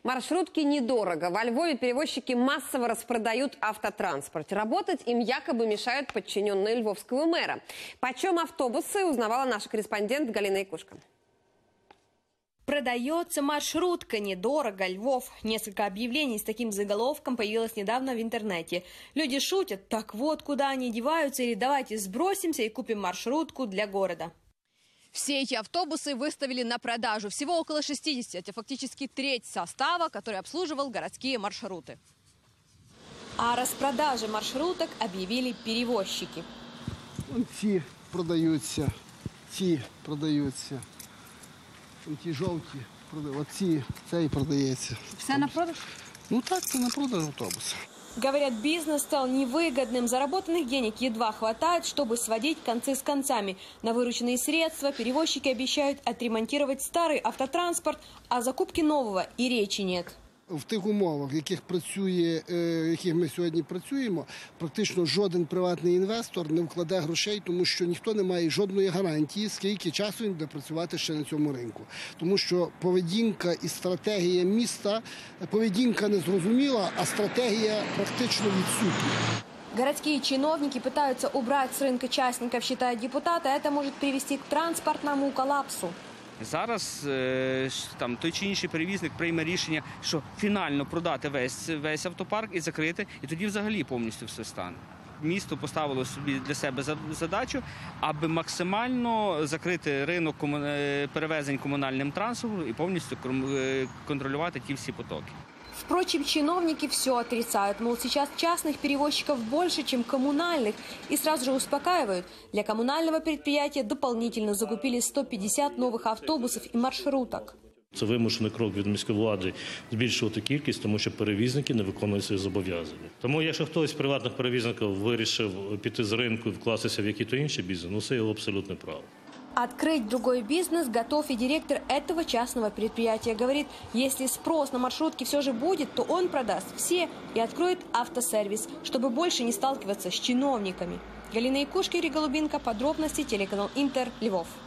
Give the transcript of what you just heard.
Маршрутки недорого. Во Львове перевозчики массово распродают автотранспорт. Работать им якобы мешают подчиненные львовского мэра. Почем автобусы, узнавала наша корреспондент Галина Якушка. Продается маршрутка недорого, Львов. Несколько объявлений с таким заголовком появилось недавно в интернете. Люди шутят: так вот, куда они деваются, или давайте сбросимся и купим маршрутку для города. Все эти автобусы выставили на продажу. Всего около 60. Это фактически треть состава, который обслуживал городские маршруты. О распродаже маршруток объявили перевозчики. Ці продаються, ці продаються. Ті жовті продаються, цей продається. Все на продаж? Ну так, це на продаж автобуса. Говорят, бизнес стал невыгодным. Заработанных денег едва хватает, чтобы сводить концы с концами. На вырученные средства перевозчики обещают отремонтировать старый автотранспорт, а закупки нового и речи нет. В тих умовах, в яких ми сьогодні працюємо, практично жоден приватний інвестор не вкладе грошей, тому що ніхто не має жодної гарантії, скільки часу він буде працювати ще на цьому ринку. Тому що поведінка і стратегія міста, поведінка незрозуміла, а стратегія практично відсутня. Городские чиновники пытаются убрать с рынка частников, считают депутаты, это может привести к транспортному коллапсу. Зараз той чи інший перевізник прийме рішення, що фінально продати весь автопарк і закрити, і тоді взагалі повністю все стане. Місто поставило собі для себе задачу, аби максимально закрити ринок перевезень комунальним транспортом і повністю контролювати ті всі потоки. Впрочем, чиновники все отрицают. Мол, сейчас частных перевозчиков больше, чем коммунальных. И сразу же успокаивают. Для коммунального предприятия дополнительно закупили 150 новых автобусов и маршруток. Це вимушений крок від міської влади збільшувати кількість, тому що перевізники не виконують свої зобов'язання. Тому якщо хтось з приватних перевізників вирішив піти з ринку і вкластися в який-то інший бізнес, ну це його абсолютне право. Открыть другой бизнес готов и директор этого частного предприятия. Говорит, если спрос на маршрутки все же будет, то он продаст все и откроет автосервис, чтобы больше не сталкиваться с чиновниками. Галина Якушка, Юрий Голубинка. Подробности телеканал Интер, Львов.